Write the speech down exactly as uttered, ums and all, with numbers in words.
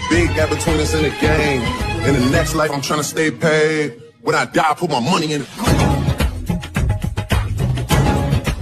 big gap between us in the game. In the next life, I'm trying to stay paid. When I die, I put my money in it.